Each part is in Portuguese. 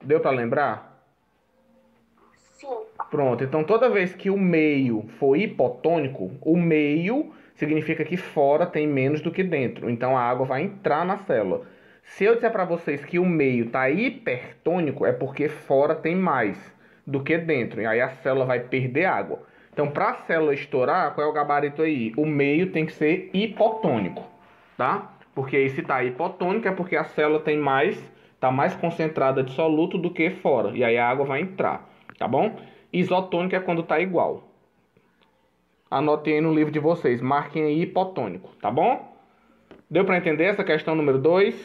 Deu para lembrar? Sim. Pronto, então toda vez que o meio for hipotônico, o meio significa que fora tem menos do que dentro. Então a água vai entrar na célula. Se eu disser para vocês que o meio está hipertônico, é porque fora tem mais do que dentro. E aí a célula vai perder água. Então para a célula estourar, qual é o gabarito aí? O meio tem que ser hipotônico, tá? Porque aí se está hipotônico é porque a célula tem mais, está mais concentrada de soluto do que fora. E aí a água vai entrar, tá bom? Isotônico é quando está igual. Anotem aí no livro de vocês, marquem aí hipotônico, tá bom? Deu para entender essa questão número 2?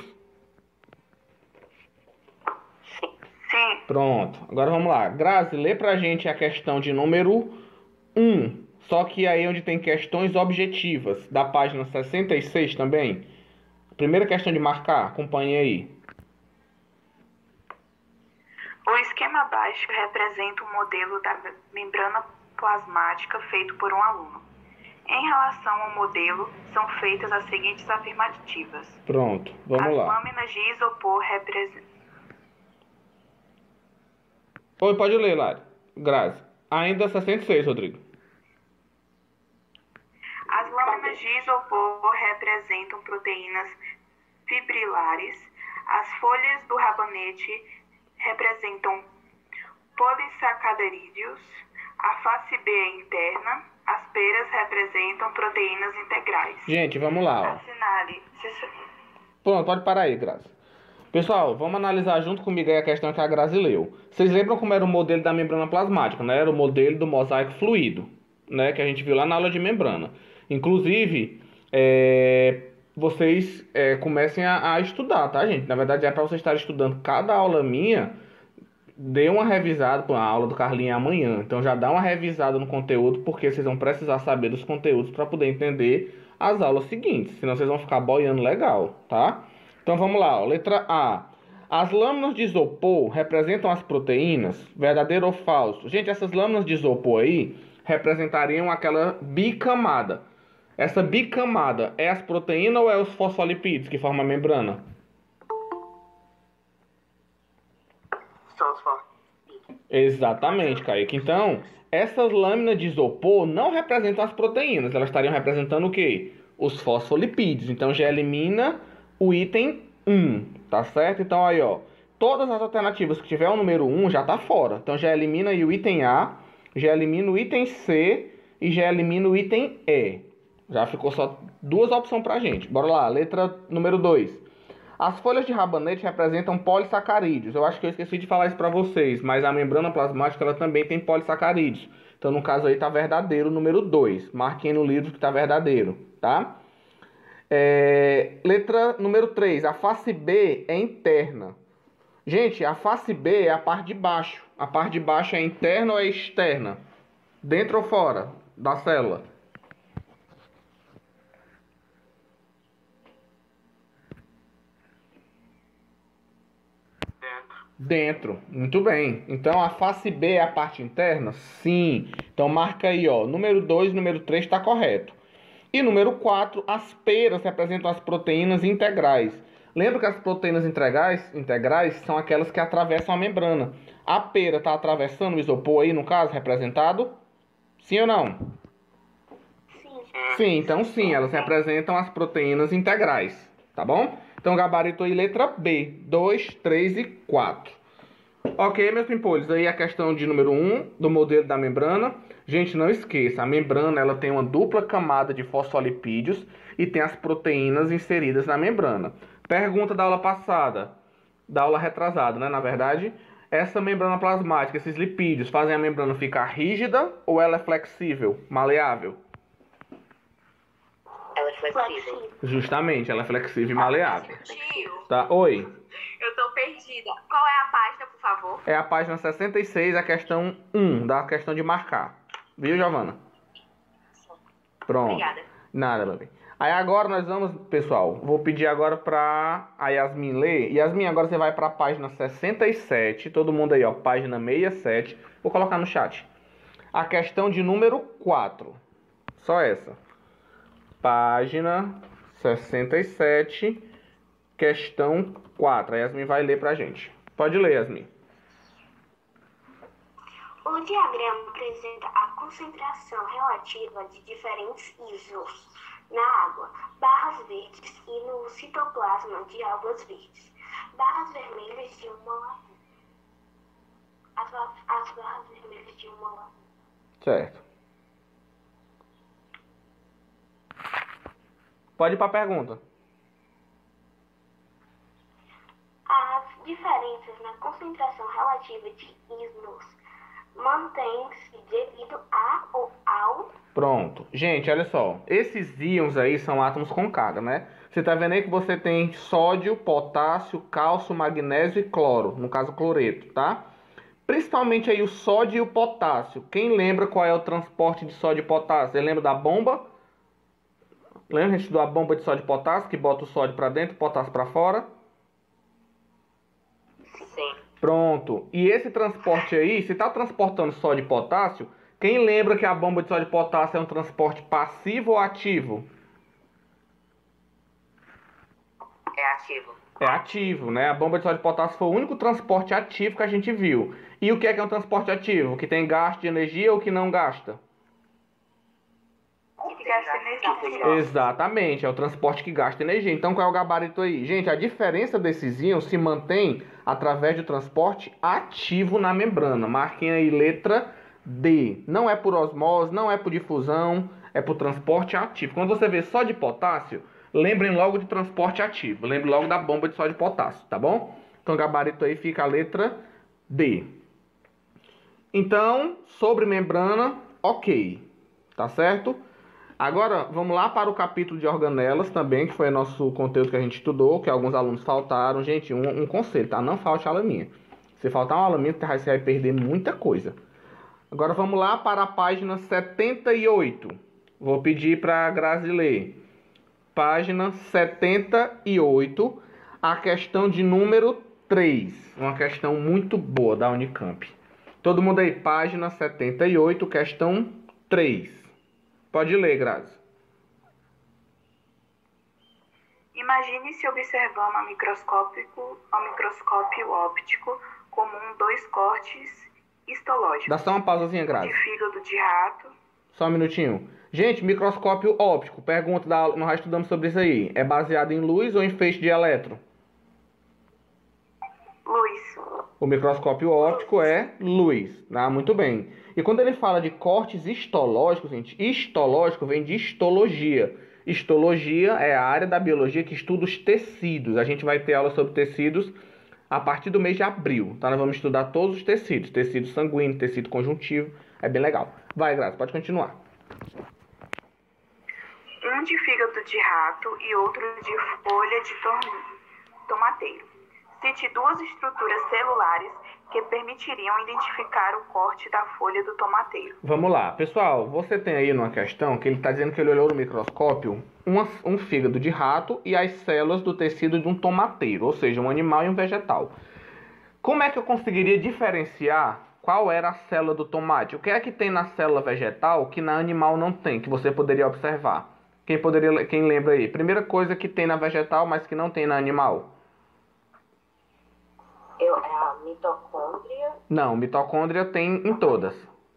Sim. Pronto, agora vamos lá. Grazi, lê pra gente a questão de número 1. Só que aí onde tem questões objetivas, da página 66 também. Primeira questão de marcar, acompanhe aí. O esquema abaixo representa um modelo da membrana plasmática feito por um aluno. Em relação ao modelo, são feitas as seguintes afirmativas. Pronto, vamos As lá. lâminas de isopor representam... Oi, pode ler, Lari. Grazi. Ainda 66, Rodrigo. As lâminas de isopor representam proteínas fibrilares. As folhas do rabanete representam polissacarídeos. A face B é interna. As peras representam proteínas integrais. Gente, vamos lá, ó. Assinale. Pronto, pode parar aí, Grazi. Pessoal, vamos analisar junto comigo aí a questão que a Grazi leu. Vocês lembram como era o modelo da membrana plasmática, né? Era o modelo do mosaico fluido, né? Que a gente viu lá na aula de membrana. Inclusive, vocês comecem a estudar, tá, gente? Na verdade, é para vocês estarem estudando cada aula minha. Dê uma revisada, pô, a aula do Carlinhos é amanhã. Então já dá uma revisada no conteúdo, porque vocês vão precisar saber dos conteúdos para poder entender as aulas seguintes. Senão vocês vão ficar boiando legal, tá? Então vamos lá, ó. Letra A. As lâminas de isopor representam as proteínas? Verdadeiro ou falso? Gente, essas lâminas de isopor aí representariam aquela bicamada. Essa bicamada é as proteínas ou é os fosfolipídios que formam a membrana? Exatamente, Kaique. Então, essas lâminas de isopor não representam as proteínas. Elas estariam representando o quê? Os fosfolipídios. Então, já elimina o item 1, tá certo? Então, aí, ó. Todas as alternativas que tiver o número 1 já tá fora. Então, já elimina aí o item A, já elimina o item C e já elimina o item E. Já ficou só duas opções pra gente. Bora lá, letra número 2. As folhas de rabanete representam polissacarídeos. Eu acho que eu esqueci de falar isso para vocês, mas a membrana plasmática ela também tem polissacarídeos. Então, no caso aí, tá verdadeiro o número 2. Marquem no livro que tá verdadeiro, tá? Letra número 3. A face B é interna. Gente, a face B é a parte de baixo. A parte de baixo é interna ou é externa? Dentro ou fora da célula? Dentro, muito bem. Então a face B é a parte interna? Sim. Então marca aí, ó. Número 2 e número 3 está correto. E número 4, as peras representam as proteínas integrais. Lembra que as proteínas integrais são aquelas que atravessam a membrana. A pera está atravessando o isopor aí, no caso, representado? Sim ou não? Sim. Sim, então sim, elas representam as proteínas integrais, tá bom? Então gabarito aí, letra B, 2, 3 e 4. Ok, meus pimpolhos, aí a questão de número 1 do modelo da membrana. Gente, não esqueça, a membrana ela tem uma dupla camada de fosfolipídios e tem as proteínas inseridas na membrana. Pergunta da aula passada, da aula retrasada, né? Na verdade, essa membrana plasmática, esses lipídios, fazem a membrana ficar rígida ou ela é flexível, maleável? Ela é flexível. Justamente, ela é flexível e maleável. Tio, Tá? Oi. eu tô perdida. Qual é a página, por favor? É a página 66, a questão 1, da questão de marcar. Viu, Giovana? Pronto. Obrigada. Nada, meu bem. Aí agora nós vamos, pessoal, vou pedir agora pra a Yasmin ler. Yasmin, agora você vai pra página 67, todo mundo aí, ó, página 67. Vou colocar no chat. A questão de número 4. Só essa. Página 67, questão 4. A Yasmin vai ler pra gente. Pode ler, Yasmin. O diagrama apresenta a concentração relativa de diferentes isótopos na água, barras verdes, e no citoplasma de algas verdes, barras vermelhas de uma laguna. As barras vermelhas de uma laguna. Certo. Pode ir para a pergunta. As diferenças na concentração relativa de isótopos mantêm-se devido ao... Pronto. Gente, olha só. Esses íons aí são átomos com carga, né? Você tá vendo aí que você tem sódio, potássio, cálcio, magnésio e cloro. No caso, cloreto, tá? Principalmente aí o sódio e o potássio. Quem lembra qual é o transporte de sódio e potássio? Você lembra da bomba? Lembra, a gente estudou a bomba de sódio e potássio, que bota o sódio para dentro e o potássio para fora? Sim. Pronto. E esse transporte aí, se está transportando sódio e potássio, quem lembra que a bomba de sódio e potássio é um transporte passivo ou ativo? É ativo. É ativo, né? A bomba de sódio e potássio foi o único transporte ativo que a gente viu. E o que é um transporte ativo? Que tem gasto de energia ou que não gasta? Que gasta energia. Exatamente, é o transporte que gasta energia. Então qual é o gabarito aí? Gente, a diferença desses íons se mantém através do transporte ativo na membrana. Marquem aí letra D. Não é por osmose, não é por difusão, é por transporte ativo. Quando você vê só de potássio, lembrem logo de transporte ativo. Lembrem logo da bomba de sódio e potássio, tá bom? Então o gabarito aí fica a letra D. Então, sobre membrana, ok. Tá certo? Agora, vamos lá para o capítulo de organelas também, que foi o nosso conteúdo que a gente estudou, que alguns alunos faltaram. Gente, um conselho, tá? Não falte aula minha. Se faltar uma aula minha, você vai perder muita coisa. Agora, vamos lá para a página 78. Vou pedir para a Grazi ler. Página 78, a questão de número 3. Uma questão muito boa da Unicamp. Todo mundo aí, página 78, questão 3. Pode ler, Grazi. Imagine-se observando ao microscópio óptico comum dois cortes histológicos. Dá só uma pausazinha, Grazi. De fígado de rato. Só um minutinho. Gente, microscópio óptico. Pergunta da aula, nós já estudamos sobre isso aí. É baseado em luz ou em feixe de elétron? Luz. O microscópio óptico é luz. Ah, muito bem. E quando ele fala de cortes histológicos, gente, histológico vem de histologia. Histologia é a área da biologia que estuda os tecidos. A gente vai ter aula sobre tecidos a partir do mês de abril, tá? Nós vamos estudar todos os tecidos. Tecido sanguíneo, tecido conjuntivo. É bem legal. Vai, Graça, pode continuar. Um de fígado de rato e outro de folha de tomateiro. Cite duas estruturas celulares que permitiriam identificar o corte da folha do tomateiro. Vamos lá. Pessoal, você tem aí numa questão que ele está dizendo que ele olhou no microscópio um fígado de rato e as células do tecido de um tomateiro, ou seja, um animal e um vegetal. Como é que eu conseguiria diferenciar qual era a célula do tomate? O que é que tem na célula vegetal que na animal não tem, que você poderia observar? Quem lembra aí? Primeira coisa que tem na vegetal, mas que não tem na animal. É a mitocôndria. Não, mitocôndria tem em todas.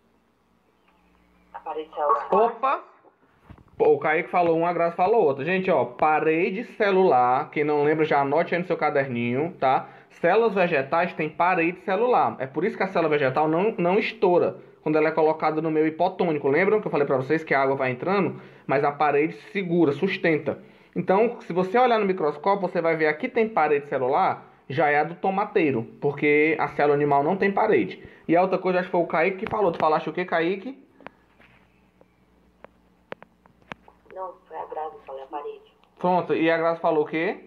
A parede celular. Opa! O Kaique falou uma, a Graça falou outra. Gente, ó, parede celular, quem não lembra já anote aí no seu caderninho, tá? Células vegetais têm parede celular. É por isso que a célula vegetal não estoura quando ela é colocada no meio hipotônico. Lembram que eu falei pra vocês que a água vai entrando, mas a parede segura, sustenta. Então, se você olhar no microscópio, você vai ver aqui tem parede celular, já é a do tomateiro, porque a célula animal não tem parede. E a outra coisa, acho que foi o Kaique que falou. Tu falaste o que, Kaique? Não, foi a Grazi que falou a parede. Pronto, e a Graça falou o quê?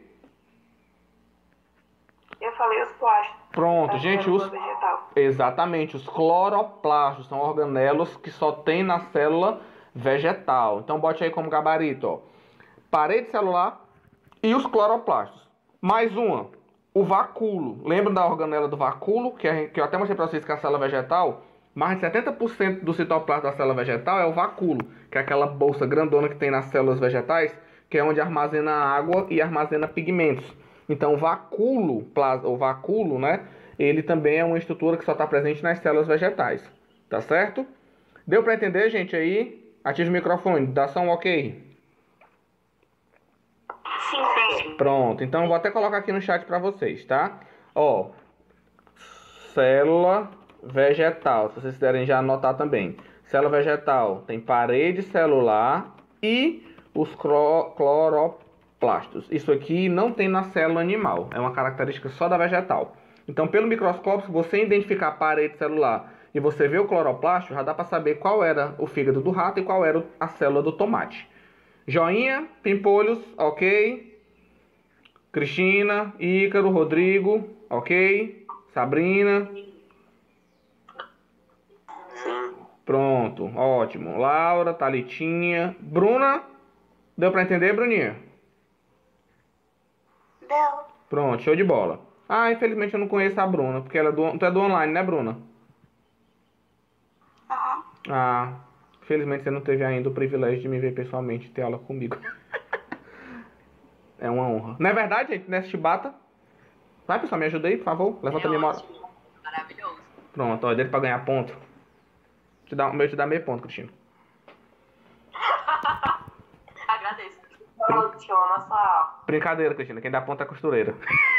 Eu falei os plásticos. Pronto, gente, vegetal. Exatamente, os cloroplastos são organelos que só tem na célula vegetal. Então bote aí como gabarito, ó. Parede celular e os cloroplastos. Mais uma, o vacúolo. Lembra da organela do vacúolo, que eu até mostrei para vocês que é a célula vegetal? Mais de 70% do citoplasma da célula vegetal é o vacúolo, que é aquela bolsa grandona que tem nas células vegetais, que é onde armazena água e armazena pigmentos. Então o vacúolo, né, ele também é uma estrutura que só está presente nas células vegetais. Tá certo? Deu para entender, gente, aí? Ative o microfone, dá só um ok. Sim. Pronto, então eu vou até colocar aqui no chat para vocês, tá? Ó, célula vegetal, se vocês quiserem já anotar também. Célula vegetal tem parede celular e os cloroplastos. Isso aqui não tem na célula animal, é uma característica só da vegetal. Então, pelo microscópio, se você identificar a parede celular e você vê o cloroplasto, já dá para saber qual era o fígado do rato e qual era a célula do tomate. Joinha, Pimpolhos, ok. Cristina, Ícaro, Rodrigo, ok. Sabrina. Pronto, ótimo. Laura, Thalitinha. Bruna, deu para entender, Bruninha? Deu. Pronto, show de bola. Ah, infelizmente eu não conheço a Bruna, porque ela tu é do online, né, Bruna? Aham. Ah, infelizmente você não teve ainda o privilégio de me ver pessoalmente e ter aula comigo. É uma honra. Não é verdade, gente? Nessa chibata? Vai, pessoal, me ajuda aí, por favor. Levanta a memória. Maravilhoso. Pronto, ó, dele pra ganhar ponto. O meu te dá meio ponto, Cristina. Agradeço. Brincadeira, Cristina. Quem dá ponto é a costureira.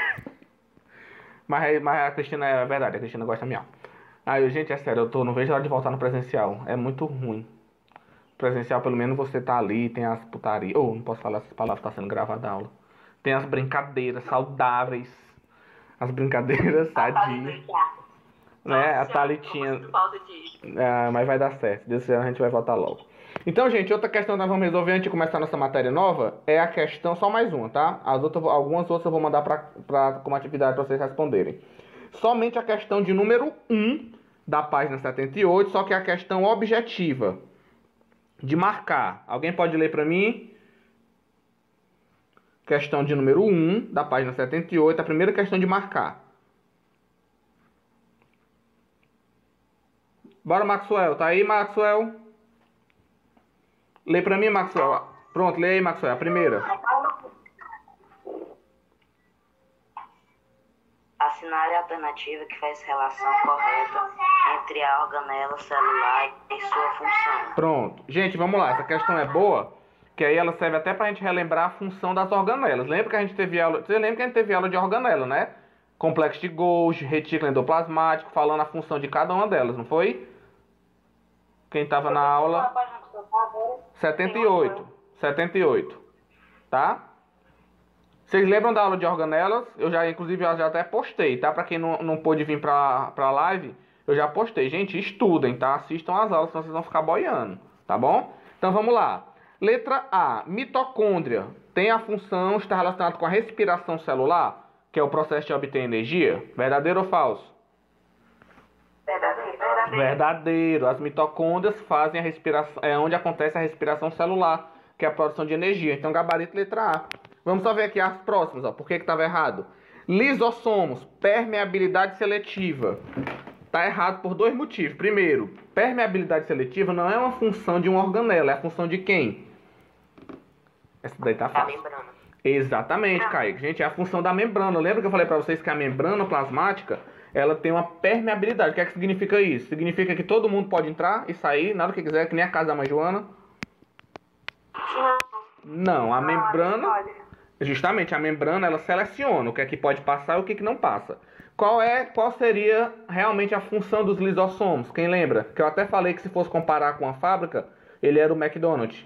mas a Cristina é verdade, a Cristina gosta mesmo. Aí, gente, é sério, não vejo a hora de voltar no presencial. É muito ruim. Presencial, pelo menos você tá ali, tem as putarias. Não posso falar essas palavras, tá sendo gravada a aula. Tem as brincadeiras saudáveis. As brincadeiras sadias. Né? A Thalitinha. Mas vai dar certo. Se Deus quiser, a gente vai voltar logo. Então, gente, outra questão que nós vamos resolver antes de começar a nossa matéria nova é a questão, só mais uma, tá? Algumas outras eu vou mandar como atividade para vocês responderem. Somente a questão de número 1 da página 78, só que é a questão objetiva de marcar. Alguém pode ler para mim? Questão de número 1 da página 78, a primeira questão de marcar. Bora, Maxwell. Tá aí, Maxwell? Lê pra mim, Maxwell. Pronto, lê aí, Maxwell. A primeira. Assinale a alternativa que faz relação correta entre a organela celular e sua função. Pronto. Gente, vamos lá. Essa questão é boa, que aí ela serve até pra gente relembrar a função das organelas. Lembra que a gente teve aula... Você lembra que a gente teve aula de organela, né? Complexo de Golgi, retículo endoplasmático, falando a função de cada uma delas, não foi? Quem estava na aula 78, tá? Vocês lembram da aula de organelas? Eu já, inclusive, já até postei, tá? Para quem não pôde vir pra live, eu já postei. Gente, estudem, tá? Assistam as aulas, senão vocês vão ficar boiando, tá bom? Então, vamos lá. Letra A. Mitocôndria tem a função, está relacionada com a respiração celular, que é o processo de obter energia. Verdadeiro ou falso? Verdadeiro. As mitocôndrias fazem a respiração, é onde acontece a respiração celular, que é a produção de energia. Então, gabarito letra A. Vamos só ver aqui as próximas, ó. Por que estava errado? Lisossomos, permeabilidade seletiva. Tá errado por dois motivos. Primeiro, permeabilidade seletiva não é uma função de uma organela, é a função de quem? Essa daí tá fácil. A membrana. Exatamente, Kaique. Gente, é a função da membrana. Lembra que eu falei para vocês que a membrana plasmática, ela tem uma permeabilidade. O que é que significa isso? Significa que todo mundo pode entrar e sair, nada que quiser, que nem a casa da mãe Joana? Não, a membrana... Justamente, a membrana, ela seleciona o que é que pode passar e o que não passa. Qual seria realmente a função dos lisossomos? Quem lembra? Que eu até falei que se fosse comparar com a fábrica, ele era o McDonald's.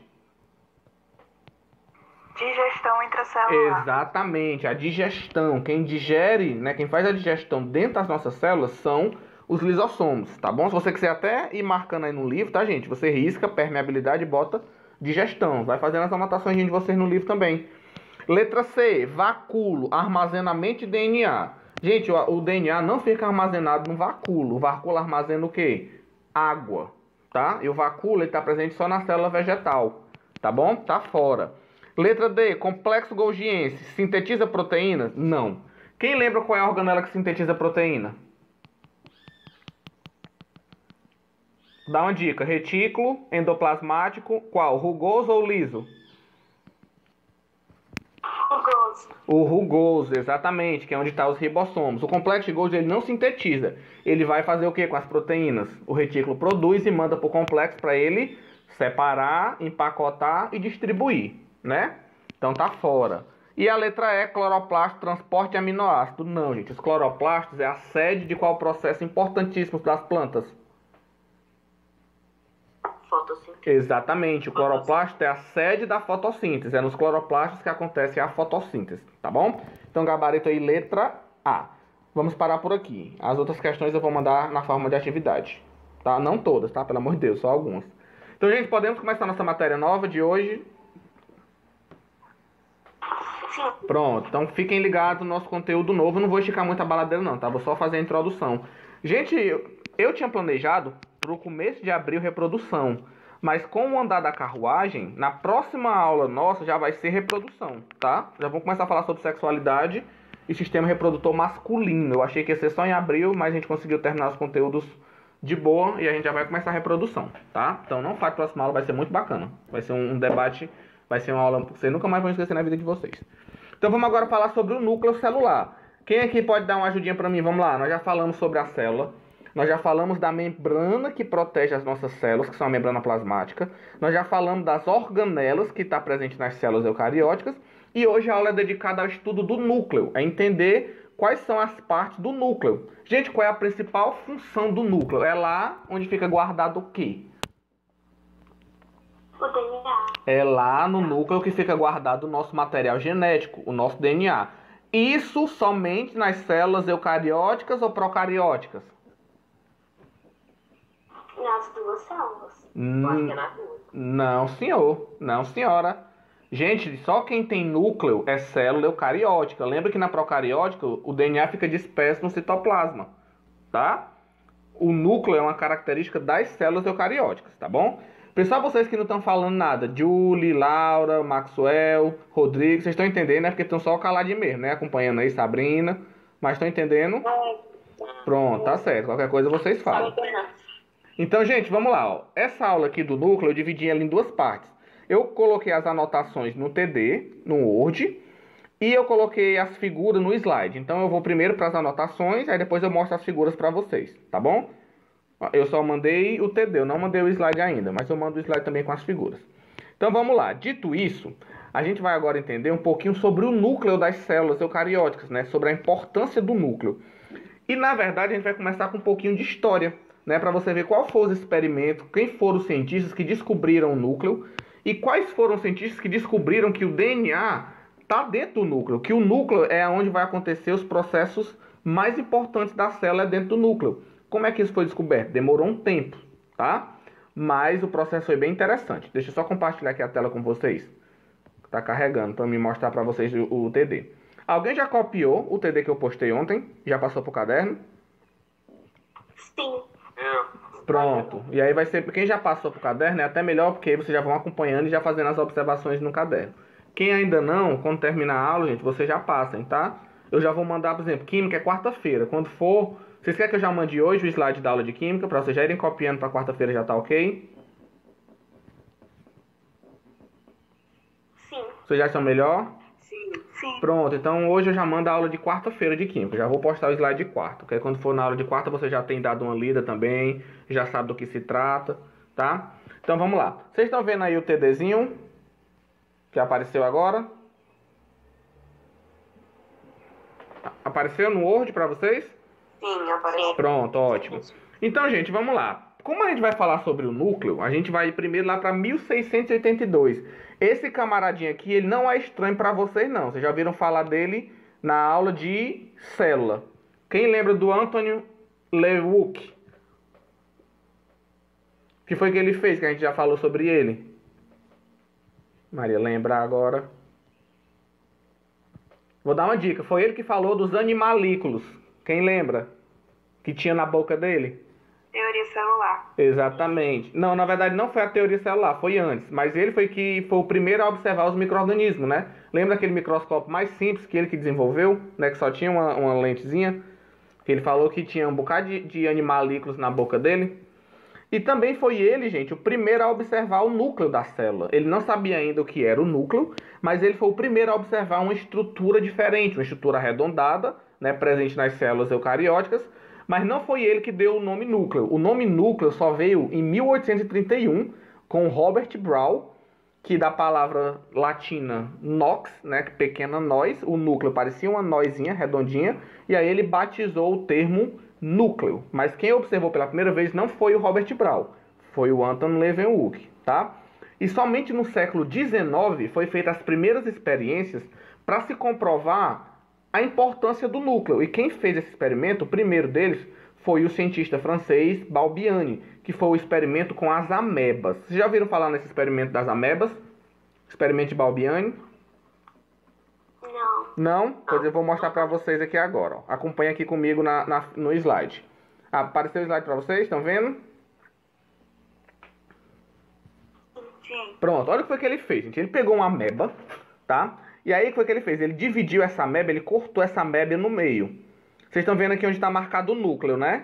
Digestão intracelular. Exatamente, a digestão. Quem digere, né, quem faz a digestão dentro das nossas células são os lisossomos, tá bom? Se você quiser até ir marcando aí no livro, tá, gente? Você risca permeabilidade e bota digestão. Vai fazendo as anotações de vocês no livro também. Letra C, vacúolo, armazenamento de DNA. Gente, o DNA não fica armazenado no vacúolo. O vacúolo armazena o quê? Água, tá? E o vacúolo está presente só na célula vegetal, tá bom? Tá fora. Letra D, complexo golgiense, sintetiza proteína? Não. Quem lembra qual é a organela que sintetiza proteína? Dá uma dica, retículo endoplasmático, qual? Rugoso ou liso? Rugoso. O rugoso, exatamente, que é onde está os ribossomos. O complexo de Golgi ele não sintetiza. Ele vai fazer o que com as proteínas? O retículo produz e manda para o complexo para ele separar, empacotar e distribuir, né? Então tá fora. E a letra E, cloroplasto, transporte de aminoácido. Não, gente, os cloroplastos é a sede de qual processo importantíssimo das plantas? Fotossíntese. Exatamente, o cloroplasto é a sede da fotossíntese. É nos cloroplastos que acontece a fotossíntese, tá bom? Então, gabarito aí, letra A. Vamos parar por aqui. As outras questões eu vou mandar na forma de atividade, tá? Não todas, tá? Pelo amor de Deus, só algumas. Então, gente, podemos começar nossa matéria nova de hoje? Sim. Pronto, então fiquem ligados no nosso conteúdo novo. Eu não vou esticar muito a baladeira não, tá? Vou só fazer a introdução. Gente, eu tinha planejado para o começo de abril reprodução, mas com o andar da carruagem, na próxima aula nossa já vai ser reprodução, tá? Já vamos começar a falar sobre sexualidade e sistema reprodutor masculino. Eu achei que ia ser só em abril, mas a gente conseguiu terminar os conteúdos de boa e a gente já vai começar a reprodução, tá? Então não faz a próxima aula, vai ser muito bacana. Vai ser um debate, vai ser uma aula que vocês nunca mais vão esquecer na vida de vocês. Então vamos agora falar sobre o núcleo celular. Quem aqui pode dar uma ajudinha para mim? Vamos lá, nós já falamos sobre a célula. Nós já falamos da membrana que protege as nossas células, que são a membrana plasmática. Nós já falamos das organelas que está presente nas células eucarióticas. E hoje a aula é dedicada ao estudo do núcleo, a entender quais são as partes do núcleo. Gente, qual é a principal função do núcleo? É lá onde fica guardado o quê? O DNA. É lá no núcleo que fica guardado o nosso material genético, o nosso DNA. Isso somente nas células eucarióticas ou procarióticas? Nas duas células. Eu acho que é nas duas. Não, senhor. Não, senhora. Gente, só quem tem núcleo é célula eucariótica. Lembra que na procariótica o DNA fica disperso no citoplasma, tá? O núcleo é uma característica das células eucarióticas, tá bom? Pessoal, vocês que não estão falando nada, Julie, Laura, Maxwell, Rodrigo, vocês estão entendendo, né? Porque estão só caladinho mesmo, né? Acompanhando aí, Sabrina. Mas estão entendendo? Pronto, tá certo. Qualquer coisa vocês falam. Então, gente, vamos lá, ó. Essa aula aqui do núcleo eu dividi ela em duas partes. Eu coloquei as anotações no TD, no Word, e eu coloquei as figuras no slide. Então, eu vou primeiro para as anotações, aí depois eu mostro as figuras para vocês, tá bom? Eu só mandei o TD, eu não mandei o slide ainda, mas eu mando o slide também com as figuras. Então, vamos lá. Dito isso, a gente vai agora entender um pouquinho sobre o núcleo das células eucarióticas, né? Sobre a importância do núcleo. E, na verdade, a gente vai começar com um pouquinho de história, né, para você ver qual foi os experimentos, quem foram os cientistas que descobriram o núcleo e quais foram os cientistas que descobriram que o DNA está dentro do núcleo, que o núcleo é onde vai acontecer os processos mais importantes da célula dentro do núcleo. Como é que isso foi descoberto? Demorou um tempo, tá? Mas o processo foi bem interessante. Deixa eu só compartilhar aqui a tela com vocês. Está carregando para me mostrar para vocês o TD. Alguém já copiou o TD que eu postei ontem? Já passou para o caderno? Sim. Pronto. E aí vai ser, quem já passou pro caderno é até melhor, porque aí vocês já vão acompanhando e já fazendo as observações no caderno. Quem ainda não, quando terminar a aula, gente, vocês já passem, tá? Eu já vou mandar, por exemplo, química é quarta-feira. Quando for, vocês querem que eu já mande hoje o slide da aula de química, para vocês já irem copiando para quarta-feira, já tá ok? Sim. Vocês já estão melhor? Sim. Pronto, então hoje eu já mando a aula de quarta-feira de química. Já vou postar o slide de quarta, porque quando for na aula de quarta você já tem dado uma lida também, já sabe do que se trata, tá? Então vamos lá. Vocês estão vendo aí o TDzinho que apareceu agora? Apareceu no Word para vocês? Sim, apareceu. Pronto, ótimo. Então, gente, vamos lá. Como a gente vai falar sobre o núcleo, a gente vai primeiro lá para 1682. Esse camaradinho aqui, ele não é estranho para vocês, não. Vocês já ouviram falar dele na aula de célula. Quem lembra do Anthony Leeuwenhoek? O que foi que ele fez, que a gente já falou sobre ele? Maria, lembra agora? Vou dar uma dica. Foi ele que falou dos animalículos. Quem lembra? Que tinha na boca dele? Teoria celular. Exatamente. Não, na verdade não foi a teoria celular, foi antes. Mas ele foi o primeiro a observar os micro-organismos, né? Lembra daquele microscópio mais simples que ele que desenvolveu, né? Que só tinha uma lentezinha? Que ele falou que tinha um bocado de animalículos na boca dele. E também foi ele, gente, o primeiro a observar o núcleo da célula. Ele não sabia ainda o que era o núcleo, mas ele foi o primeiro a observar uma estrutura diferente, uma estrutura arredondada, né, presente nas células eucarióticas, mas não foi ele que deu o nome núcleo. O nome núcleo só veio em 1831 com Robert Brown, que da palavra latina nox, né, pequena noz, o núcleo parecia uma nozinha redondinha, e aí ele batizou o termo núcleo. Mas quem observou pela primeira vez não foi o Robert Brown, foi o Anton Leeuwenhoek, tá? E somente no século XIX foi feitas as primeiras experiências para se comprovar a importância do núcleo. E quem fez esse experimento, o primeiro deles, foi o cientista francês Balbiani, que foi o experimento com as amebas. Vocês já ouviram falar nesse experimento das amebas? Experimento de Balbiani? Não. Não? Pois eu vou mostrar para vocês aqui agora. Ó. Acompanha aqui comigo no slide. Apareceu o slide para vocês? Estão vendo? Sim. Pronto, olha o que foi que ele fez, gente. Ele pegou uma ameba, tá? E aí o que foi que ele fez? Ele dividiu essa ameba, ele cortou essa ameba no meio. Vocês estão vendo aqui onde está marcado o núcleo, né?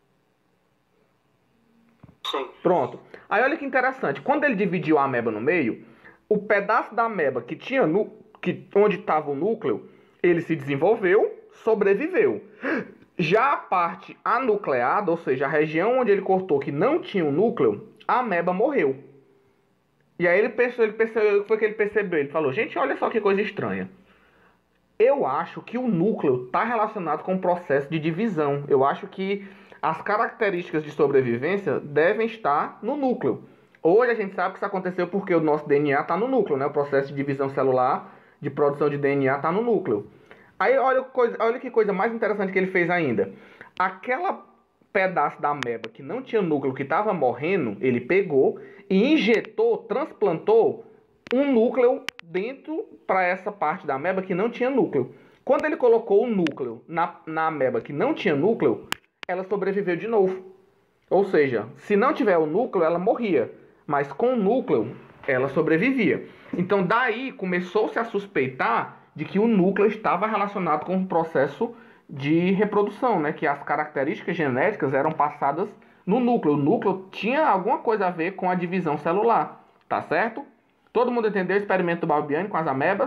Sim. Pronto. Aí olha que interessante. Quando ele dividiu a ameba no meio, o pedaço da ameba que tinha onde estava o núcleo, ele se desenvolveu, sobreviveu. Já a parte anucleada, ou seja, a região onde ele cortou que não tinha o núcleo, a ameba morreu. E aí ele percebeu, o que foi que ele percebeu? Ele falou, gente, olha só que coisa estranha. Eu acho que o núcleo está relacionado com o processo de divisão. Eu acho que as características de sobrevivência devem estar no núcleo. Hoje a gente sabe que isso aconteceu porque o nosso DNA está no núcleo, né? O processo de divisão celular, de produção de DNA está no núcleo. Aí olha que coisa mais interessante que ele fez ainda. Aquela pedaço da ameba que não tinha núcleo, que estava morrendo, ele pegou e injetou, transplantou um núcleo dentro para essa parte da ameba que não tinha núcleo. Quando ele colocou o núcleo na ameba que não tinha núcleo, ela sobreviveu de novo. Ou seja, se não tiver o núcleo, ela morria. Mas com o núcleo, ela sobrevivia. Então daí começou-se a suspeitar de que o núcleo estava relacionado com o processo de reprodução, né? Que as características genéticas eram passadas no núcleo. O núcleo tinha alguma coisa a ver com a divisão celular, tá certo? Todo mundo entendeu o experimento do Balbiani com as amebas?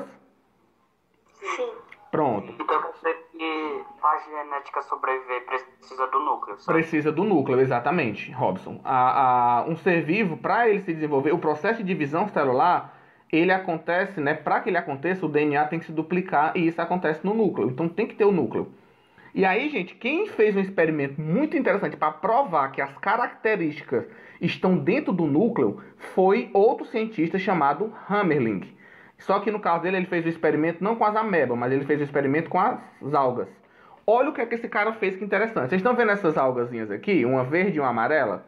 Sim. Pronto. Então você que a genética sobreviver precisa do núcleo, certo? Precisa do núcleo, exatamente, Robson. Um ser vivo, para ele se desenvolver, o processo de divisão celular, ele acontece, né? Para que ele aconteça, o DNA tem que se duplicar e isso acontece no núcleo. Então tem que ter o núcleo. E aí, gente, quem fez um experimento muito interessante para provar que as características estão dentro do núcleo foi outro cientista chamado Hammerling. Só que no caso dele, ele fez o experimento não com as amebas, mas ele fez o experimento com as algas. Olha o que é que esse cara fez que interessante. Vocês estão vendo essas algazinhas aqui? Uma verde e uma amarela?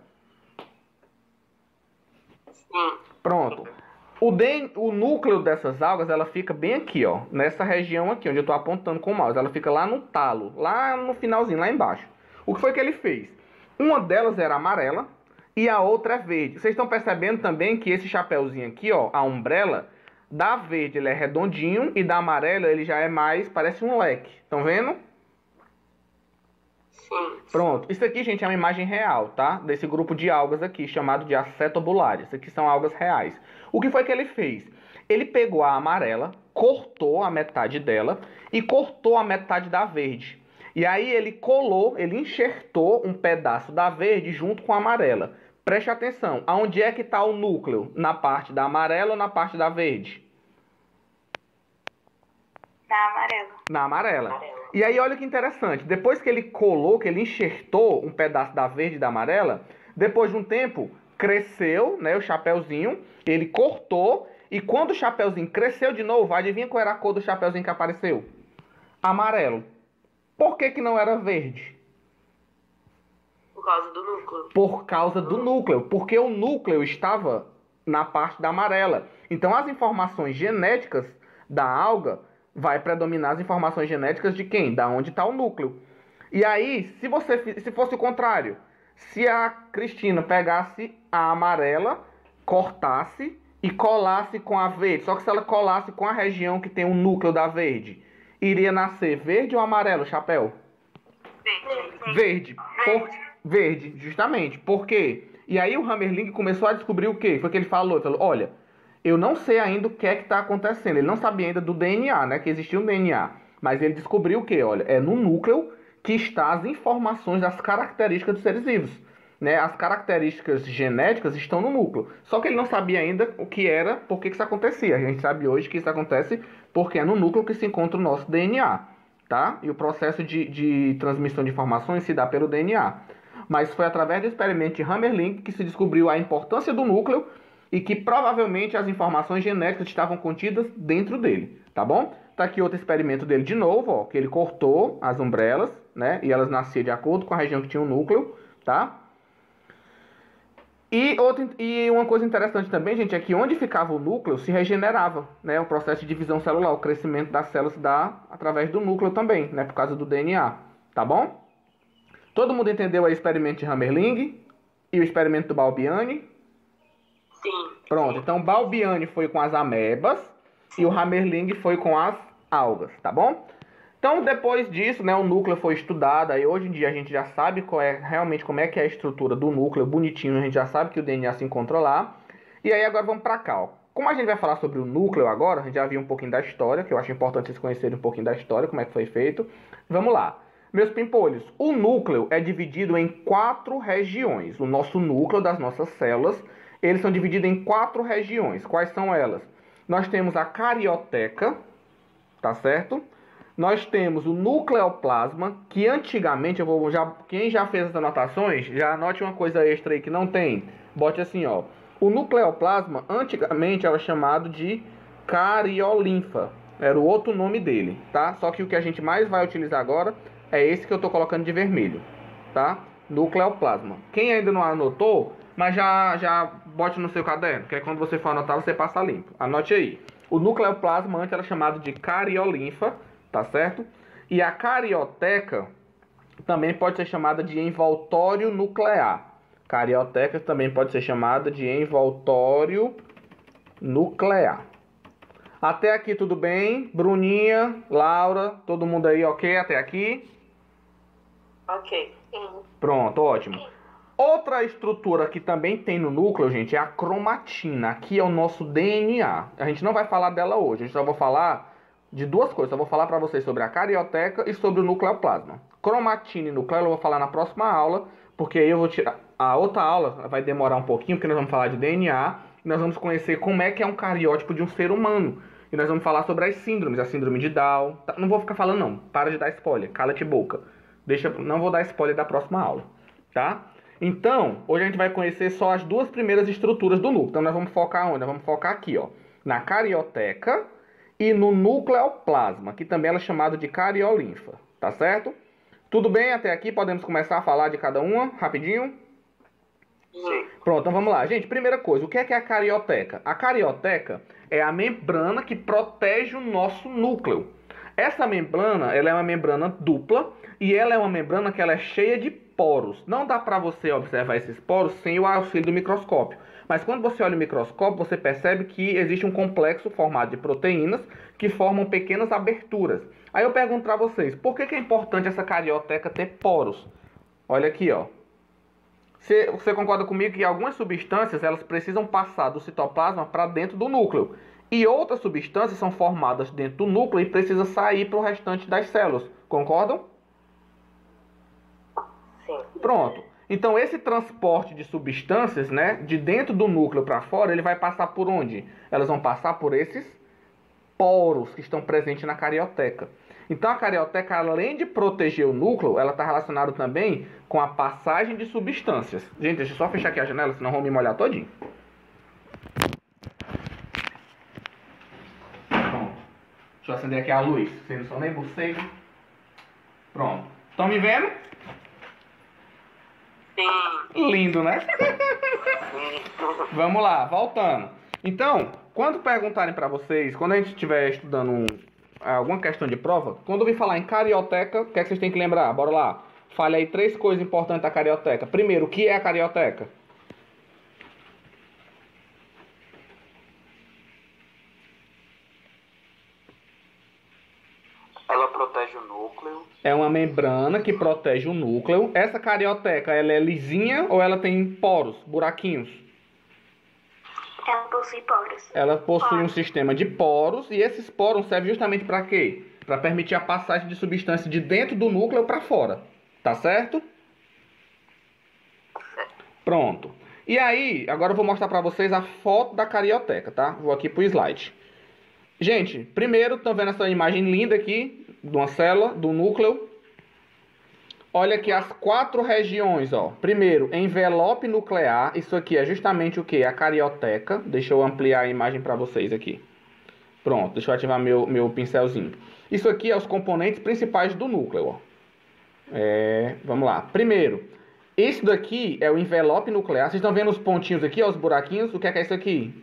Sim. Pronto. O núcleo dessas algas, ela fica bem aqui, ó. Nessa região aqui, onde eu estou apontando com o mouse. Ela fica lá no talo, lá no finalzinho, lá embaixo. O que foi que ele fez? Uma delas era amarela e a outra é verde. Vocês estão percebendo também que esse chapéuzinho aqui, ó, a umbrella, da verde ele é redondinho e da amarela ele já é mais, parece um leque. Estão vendo? Sim. Pronto. Isso aqui, gente, é uma imagem real, tá? Desse grupo de algas aqui, chamado de acetobulares. Isso aqui são algas reais. O que foi que ele fez? Ele pegou a amarela, cortou a metade dela e cortou a metade da verde. E aí ele colou, ele enxertou um pedaço da verde junto com a amarela. Preste atenção, aonde é que está o núcleo? Na parte da amarela ou na parte da verde? Na amarela. Na amarela. E aí olha que interessante, depois que ele colou, que ele enxertou um pedaço da verde e da amarela, depois de um tempo cresceu, né, o chapeuzinho, ele cortou e quando o chapeuzinho cresceu de novo, adivinha qual era a cor do chapeuzinho que apareceu? Amarelo. Por que que não era verde? Por causa do núcleo. Por causa do núcleo, porque o núcleo estava na parte da amarela. Então as informações genéticas da alga vai predominar as informações genéticas de quem? Da onde está o núcleo. E aí, se fosse o contrário, se a Cristina pegasse a amarela, cortasse e colasse com a verde, só que se ela colasse com a região que tem o núcleo da verde, iria nascer verde ou amarelo, chapéu? Verde. Verde. Verde, justamente. Por quê? E aí o Hammerling começou a descobrir o quê? Foi que ele falou, olha, eu não sei ainda o que é que está acontecendo. Ele não sabia ainda do DNA, né? Que existia um DNA. Mas ele descobriu o quê? Olha, é no núcleo que está as informações das características dos seres vivos. Né? As características genéticas estão no núcleo. Só que ele não sabia ainda o que era, por que isso acontecia. A gente sabe hoje que isso acontece porque é no núcleo que se encontra o nosso DNA. Tá? E o processo de transmissão de informações se dá pelo DNA. Mas foi através do experimento de Hammerling que se descobriu a importância do núcleo e que provavelmente as informações genéticas estavam contidas dentro dele, tá bom? Tá aqui outro experimento dele de novo, ó, que ele cortou as umbrelas, né? E elas nasciam de acordo com a região que tinha o núcleo, tá? E uma coisa interessante também, gente, é que onde ficava o núcleo se regenerava, né? O processo de divisão celular, o crescimento das células se dá através do núcleo também, né? Por causa do DNA, tá bom? Todo mundo entendeu o experimento de Hammerling e o experimento do Balbiani? Sim. Pronto, então o Balbiani foi com as amebas e o Hammerling foi com as algas, tá bom? Então, depois disso, né, o núcleo foi estudado, aí hoje em dia a gente já sabe realmente como é que é a estrutura do núcleo, bonitinho, a gente já sabe que o DNA se encontra lá. E aí agora vamos para cá, ó. Como a gente vai falar sobre o núcleo agora, a gente já viu um pouquinho da história, que eu acho importante vocês conhecerem um pouquinho da história, como é que foi feito. Vamos lá. Meus pimpolhos, o núcleo é dividido em 4 regiões. O nosso núcleo das nossas células, eles são divididos em 4 regiões. Quais são elas? Nós temos a carioteca, tá certo? Nós temos o nucleoplasma, que antigamente, quem já fez as anotações, já anote uma coisa extra aí que não tem. Bote assim, ó. O nucleoplasma, antigamente, era chamado de cariolinfa. Era o outro nome dele, tá? Só que o que a gente mais vai utilizar agora é esse que eu tô colocando de vermelho, tá? Nucleoplasma. Quem ainda não anotou, mas já bote no seu caderno, que é quando você for anotar, você passa limpo. Anote aí. O nucleoplasma antes era chamado de cariolinfa, tá certo? E a carioteca também pode ser chamada de envoltório nuclear. Carioteca também pode ser chamada de envoltório nuclear. Até aqui tudo bem? Bruninha, Laura, todo mundo aí ok até aqui? Ok. Pronto, ótimo. Outra estrutura que também tem no núcleo, gente, é a cromatina. Aqui é o nosso DNA. A gente não vai falar dela hoje, a gente só vai falar de duas coisas. Eu vou falar para vocês sobre a carioteca e sobre o nucleoplasma. Cromatina e núcleo eu vou falar na próxima aula, porque aí eu vou tirar... A outra aula vai demorar um pouquinho, porque nós vamos falar de DNA e nós vamos conhecer como é que é um cariótipo de um ser humano. E nós vamos falar sobre as síndromes, a síndrome de Down. Não vou ficar falando não, para de dar spoiler, cala-te boca. Não vou dar spoiler da próxima aula, tá? Então, hoje a gente vai conhecer só as duas primeiras estruturas do núcleo. Então nós vamos focar onde? Nós vamos focar aqui, ó, na carioteca e no nucleoplasma, que também é chamado de cariolinfa, tá certo? Tudo bem até aqui? Podemos começar a falar de cada uma, rapidinho? Sim. Pronto, então vamos lá. Gente, primeira coisa, o que é a carioteca? A carioteca é a membrana que protege o nosso núcleo. Essa membrana, ela é uma membrana dupla e ela é uma membrana que ela é cheia de poros. Não dá para você observar esses poros sem o auxílio do microscópio. Mas quando você olha o microscópio, você percebe que existe um complexo formado de proteínas que formam pequenas aberturas. Aí eu pergunto para vocês, por que é importante essa carioteca ter poros? Olha aqui, ó. Você concorda comigo que algumas substâncias elas precisam passar do citoplasma para dentro do núcleo? E outras substâncias são formadas dentro do núcleo e precisam sair para o restante das células. Concordam? Sim. Pronto. Então esse transporte de substâncias, né, de dentro do núcleo para fora, ele vai passar por onde? Elas vão passar por esses poros que estão presentes na carioteca. Então a carioteca, além de proteger o núcleo, ela está relacionada também com a passagem de substâncias. Gente, deixa eu só fechar aqui a janela, senão vão me molhar todinho. Pronto. Deixa eu acender aqui a luz, sem som nem morcego. Pronto. Estão me vendo? Sim. Lindo, né? Vamos lá, voltando. Então, quando perguntarem para vocês, quando a gente estiver estudando alguma questão de prova, quando eu vir falar em carioteca, o que é que vocês têm que lembrar? Bora lá. Fale aí 3 coisas importantes da carioteca. Primeiro, o que é a carioteca? Ela protege o núcleo. É uma membrana que protege o núcleo. Essa carioteca, ela é lisinha ou ela tem poros, buraquinhos? Ela possui poros. Ela possui um sistema de poros, e esses poros servem justamente para quê? Para permitir a passagem de substância de dentro do núcleo para fora. Tá certo? Pronto. E aí, agora eu vou mostrar para vocês a foto da carioteca, tá? Vou aqui pro slide. Gente, primeiro, estão vendo essa imagem linda aqui de uma célula, do núcleo? Olha aqui as 4 regiões, ó. Primeiro, envelope nuclear. Isso aqui é justamente o que? A carioteca. Deixa eu ampliar a imagem para vocês aqui. Pronto, deixa eu ativar meu pincelzinho. Isso aqui é os componentes principais do núcleo, ó. Vamos lá. Primeiro, isso daqui é o envelope nuclear. Vocês estão vendo os pontinhos aqui, ó, os buraquinhos? O que é isso aqui?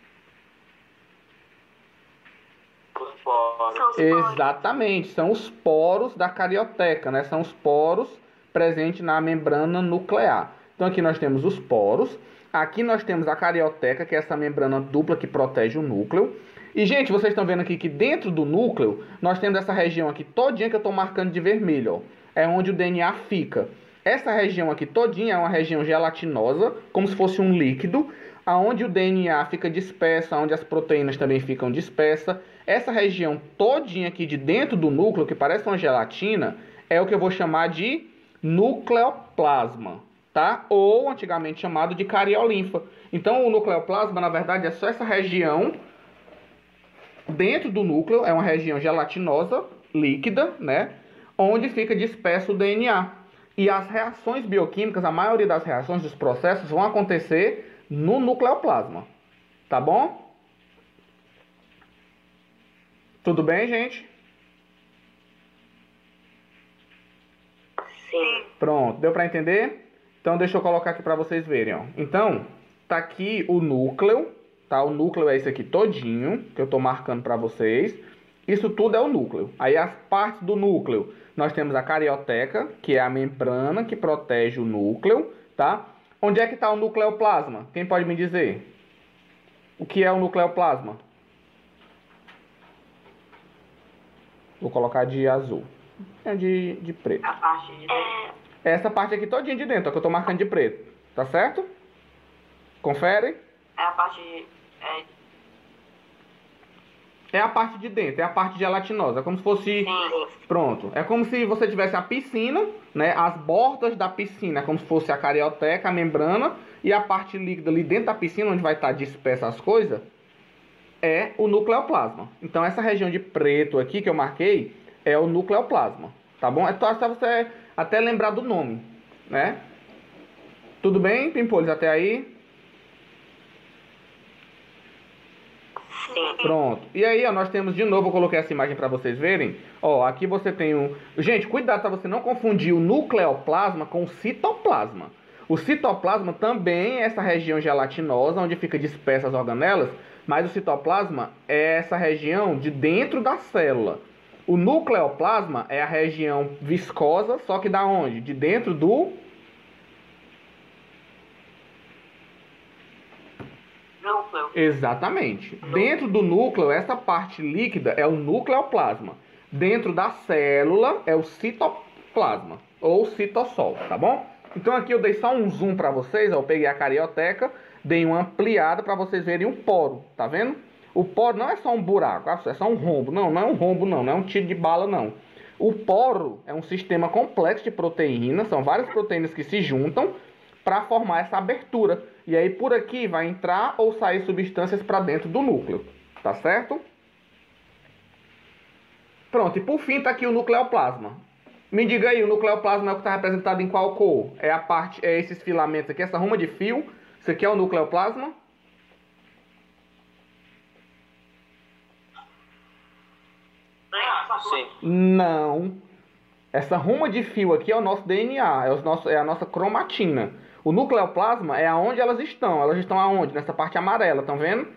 Exatamente, são os poros da carioteca, né? São os poros presentes na membrana nuclear. Então aqui nós temos os poros, aqui nós temos a carioteca, que é essa membrana dupla que protege o núcleo. E, gente, vocês estão vendo aqui que dentro do núcleo, nós temos essa região aqui todinha que eu estou marcando de vermelho, ó. É onde o DNA fica. Essa região aqui todinha é uma região gelatinosa, como se fosse um líquido, aonde o DNA fica disperso, onde as proteínas também ficam dispersas. Essa região todinha aqui de dentro do núcleo, que parece uma gelatina, é o que eu vou chamar de nucleoplasma, tá? Ou antigamente chamado de cariolinfa. Então o nucleoplasma, na verdade, é só essa região dentro do núcleo, é uma região gelatinosa, líquida, né? Onde fica disperso o DNA. E as reações bioquímicas, a maioria das reações, dos processos, vão acontecer no nucleoplasma. Tá bom? Tudo bem, gente? Sim. Pronto, deu para entender? Então deixa eu colocar aqui para vocês verem, ó. Então, tá aqui o núcleo, tá? O núcleo é esse aqui todinho, que eu tô marcando para vocês. Isso tudo é o núcleo. Aí as partes do núcleo, nós temos a carioteca, que é a membrana que protege o núcleo, tá? Onde é que está o nucleoplasma? Quem pode me dizer? O que é o nucleoplasma? Vou colocar de azul. É de preto. A parte de dentro. Essa parte aqui todinha de dentro, ó, que eu tô marcando de preto. Tá certo? Confere. É a parte de... É a parte de dentro, é a parte gelatinosa. É como se fosse... Sim. Pronto. É como se você tivesse a piscina, né? As bordas da piscina, é como se fosse a carioteca, a membrana. E a parte líquida ali dentro da piscina, onde vai estar dispersa as coisas, é o nucleoplasma. Então essa região de preto aqui que eu marquei é o nucleoplasma. Tá bom? É só você até lembrar do nome, né? Tudo bem, Pimpolhos, até aí? Sim. Pronto. E aí, ó, nós temos de novo, eu coloquei essa imagem para vocês verem. Ó, aqui você tem um... Gente, cuidado para você não confundir o nucleoplasma com o citoplasma. O citoplasma também é essa região gelatinosa, onde fica dispersas as organelas, mas o citoplasma é essa região de dentro da célula. O nucleoplasma é a região viscosa, só que da onde? De dentro do... Núcleo. Exatamente. Dentro do núcleo, essa parte líquida é o nucleoplasma. Dentro da célula é o citoplasma, ou citossol, tá bom? Então aqui eu dei só um zoom para vocês, ó, eu peguei a carioteca, dei uma ampliada para vocês verem o poro, tá vendo? O poro não é só um buraco, é só um rombo. Não, não é um rombo não, não é um tiro de bala não. O poro é um sistema complexo de proteínas, são várias proteínas que se juntam para formar essa abertura. E aí por aqui vai entrar ou sair substâncias para dentro do núcleo, tá certo? Pronto, e por fim tá aqui o nucleoplasma. Me diga aí, o nucleoplasma é o que está representado em qual cor? É a parte, é esses filamentos aqui, essa ruma de fio. Isso aqui é o nucleoplasma? Sim. Não. Essa ruma de fio aqui é o nosso DNA, é a nossa cromatina. O nucleoplasma é aonde elas estão. Elas estão aonde? Nessa parte amarela, estão vendo?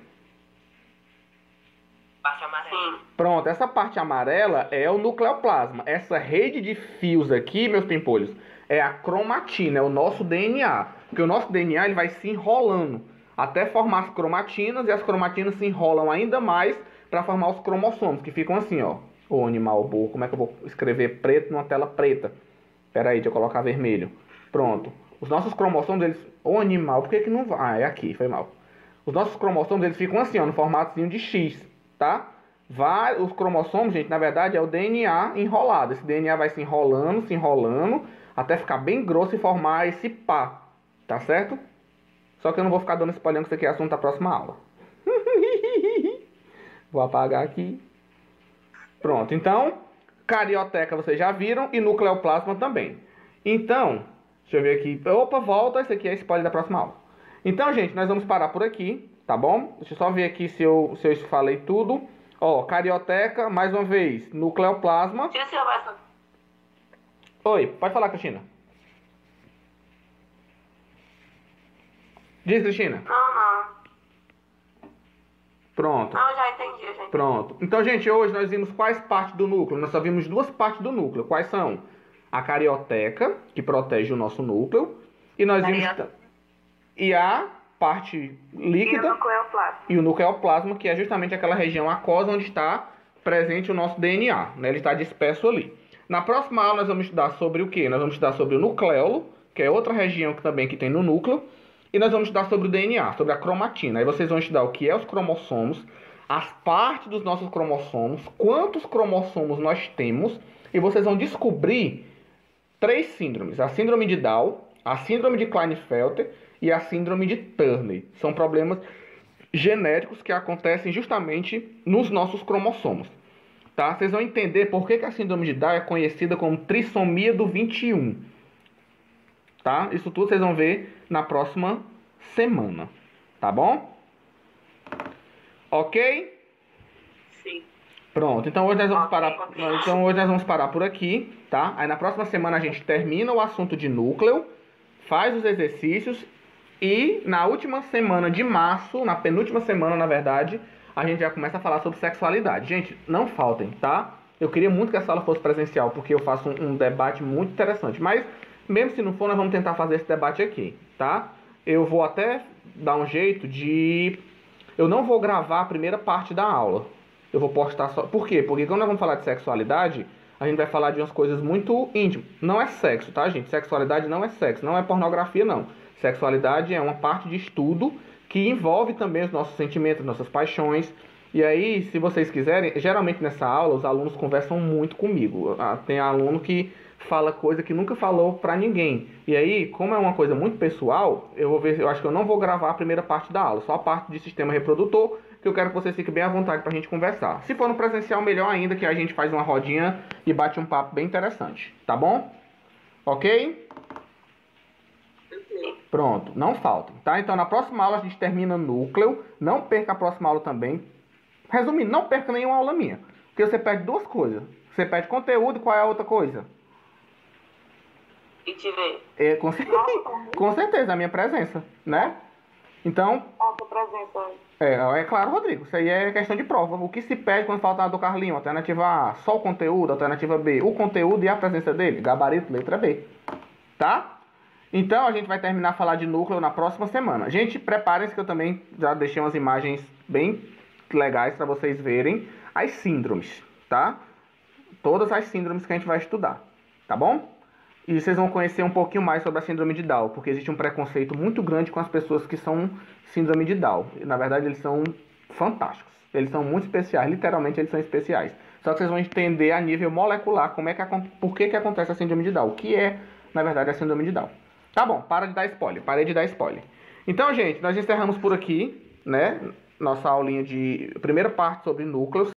Parte amarela. Pronto, essa parte amarela é o nucleoplasma. Essa rede de fios aqui, meus pimpolhos, é a cromatina, é o nosso DNA. Porque o nosso DNA ele vai se enrolando até formar as cromatinas, e as cromatinas se enrolam ainda mais para formar os cromossomos, que ficam assim, ó. Ô, animal burro, como é que eu vou escrever preto numa tela preta? Pera aí, deixa eu colocar vermelho. Pronto. Os nossos cromossomos, eles... Ô, animal, por que que não vai? Ah, é aqui, foi mal. Os nossos cromossomos, eles ficam assim, ó, no formato de X, tá? Os cromossomos, gente, na verdade, é o DNA enrolado. Esse DNA vai se enrolando, até ficar bem grosso e formar esse pá, tá certo? Só que eu não vou ficar dando spoiler, que isso aqui é assunto da próxima aula. Vou apagar aqui. Pronto, então, carioteca vocês já viram e nucleoplasma também. Então, deixa eu ver aqui. Opa, volta, esse aqui é spoiler da próxima aula. Então, gente, nós vamos parar por aqui, tá bom? Deixa eu só ver aqui se eu falei tudo. Ó, carioteca, mais uma vez, nucleoplasma. Oi, pode falar, Cristina. Diz, Cristina. Não. Pronto. Não, já entendi. Pronto. Então, gente, hoje nós vimos quais partes do núcleo? Nós só vimos duas partes do núcleo. Quais são? A carioteca, que protege o nosso núcleo. E nós vimos... E a parte líquida. E o nucleoplasma, que é justamente aquela região aquosa onde está presente o nosso DNA. Né? Ele está disperso ali. Na próxima aula nós vamos estudar sobre o quê? Nós vamos estudar sobre o nucleolo, que é outra região que tem no núcleo. E nós vamos estudar sobre o DNA, sobre a cromatina. Aí vocês vão estudar o que é os cromossomos, as partes dos nossos cromossomos, quantos cromossomos nós temos. E vocês vão descobrir 3 síndromes. A síndrome de Down, a síndrome de Klinefelter e a síndrome de Turner. São problemas genéticos que acontecem justamente nos nossos cromossomos. Tá? Vocês vão entender por que a síndrome de Down é conhecida como trissomia do 21. Tá? Isso tudo vocês vão ver na próxima semana. Tá bom? Ok? Sim. Pronto. Então hoje nós vamos parar por aqui, tá? Aí na próxima semana a gente termina o assunto de núcleo, faz os exercícios e na última semana de março, na penúltima semana, na verdade, a gente já começa a falar sobre sexualidade. Gente, não faltem, tá? Eu queria muito que essa aula fosse presencial, porque eu faço um debate muito interessante, mas mesmo se não for, nós vamos tentar fazer esse debate aqui, tá? Eu vou até dar um jeito de... Eu não vou gravar a primeira parte da aula. Eu vou postar só... Por quê? Porque quando nós vamos falar de sexualidade, a gente vai falar de umas coisas muito íntimas. Não é sexo, tá, gente? Sexualidade não é sexo, não é pornografia, não. Sexualidade é uma parte de estudo que envolve também os nossos sentimentos, nossas paixões. E aí, se vocês quiserem, geralmente nessa aula, os alunos conversam muito comigo. Tem aluno que fala coisa que nunca falou pra ninguém. E aí, como é uma coisa muito pessoal, eu acho que eu não vou gravar a primeira parte da aula, só a parte de sistema reprodutor, que eu quero que vocês fiquem bem à vontade pra gente conversar. Se for no presencial, melhor ainda, que a gente faz uma rodinha e bate um papo bem interessante, tá bom? Ok? Pronto, não faltem, tá? Então, na próxima aula a gente termina núcleo, não perca a próxima aula também. Resumindo, não perca nenhuma aula minha, porque você perde 2 coisas. Você perde conteúdo e qual é a outra coisa? E te ver. Com certeza, a minha presença, né? Então... A sua presença. É claro, Rodrigo, isso aí é questão de prova. O que se pede quando falta a do Carlinho? Alternativa A, só o conteúdo. Alternativa B, o conteúdo e a presença dele. Gabarito, letra B. Tá? Então, a gente vai terminar a falar de núcleo na próxima semana. Gente, preparem-se que eu também já deixei umas imagens bem legais para vocês verem as síndromes, tá? Todas as síndromes que a gente vai estudar, tá bom? E vocês vão conhecer um pouquinho mais sobre a síndrome de Down, porque existe um preconceito muito grande com as pessoas que são síndrome de Down. Na verdade, eles são fantásticos. Eles são muito especiais, literalmente eles são especiais. Só que vocês vão entender a nível molecular por que acontece a síndrome de Down, o que é, na verdade, a síndrome de Down. Tá bom, para de dar spoiler, parei de dar spoiler. Então, gente, nós encerramos por aqui, né? Nossa aulinha de primeira parte sobre núcleos.